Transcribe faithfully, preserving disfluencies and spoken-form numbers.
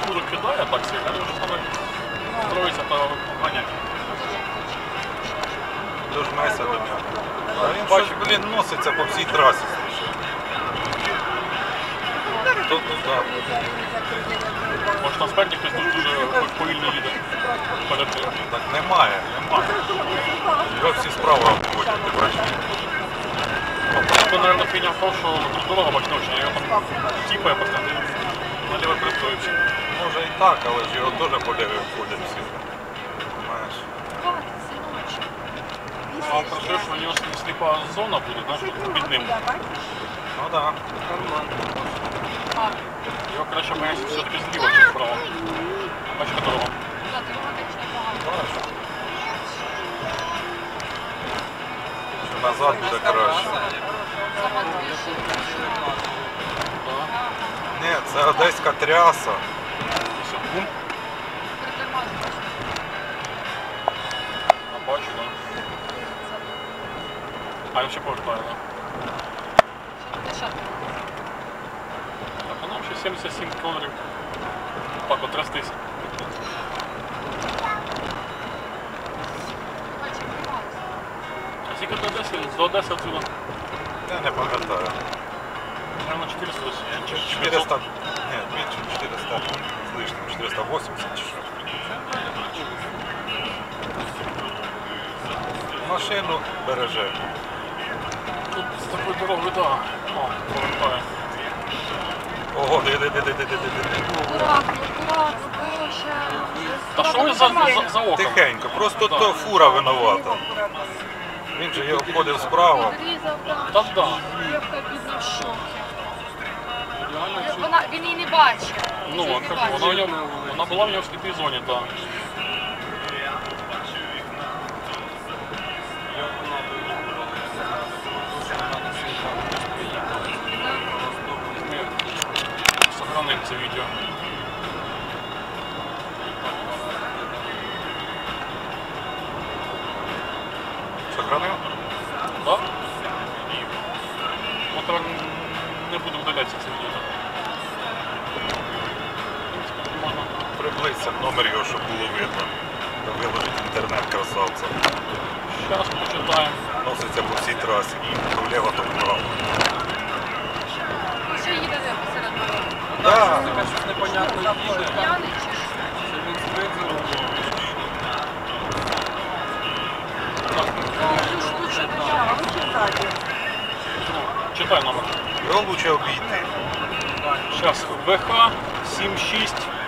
фуру кидає так сильно, але вже саме строїться та обганяє. Дожмайся до нього. А він щось, блін, носиться по всій трасі. Тут, так. Може там спереді хтось дуже повільно їде. Так немає, немає. Його всі справа обходять, ти бачиш? Просто, наверное, фигня в том, что дорога бочночная, ее там типа постоянно налево пристроився. Може і так, але ж його теж по ліві обходять всі. Знаєш. А он хорошо, что у него слепая зона будет, знаешь, під ним. Ну да. Його краще бояться все-таки зліва, чем справа. Бачка дорога. Що назад буде краще. Ні, це одеська тряса. Бум. А бачу, да. А він ще повертає, да. Так, а нам ще сімдесят сім кілометрів. Так, от трястись. А скільки до Одеси? До Одеси отсюда? Я не пам'ятаю. Наверное, четыреста десь. четыреста, нет, меньше четыреста с лишним, четыреста восемьдесят чи що. Машину береже. Тут з такою дорогою, да. О, повертає. Ого, диди, диди, диди, диди, диди. Аккуратно, аккуратно, боже. Та що ви за, за, за оком? Тихенько, просто то фура винувата. Він же його обходив справа. Та да. Дівка бідна в шокі. Вона, він її не бачив. Ну, Він а не кажу, бачив. вона, в ньому, вона була в нього в сліпій зоні, так. Сохраним це відео. Сохранив? Так? Ну, треба не буду видалятися це відео. В принципі, тут можна. Приблизься номер його, щоб було видно. Виложить інтернет красавця. Зараз почитаємо. Носиться по всій трасі. То вліво, то вправо. Що їде де посеред дороги? Так. Така щось непонятно їде. П'яний чи що? Це він спригнув. Ну, ж лучше почав. Ну, читай номер. Його лучше обійти. Зараз ВХ сім шість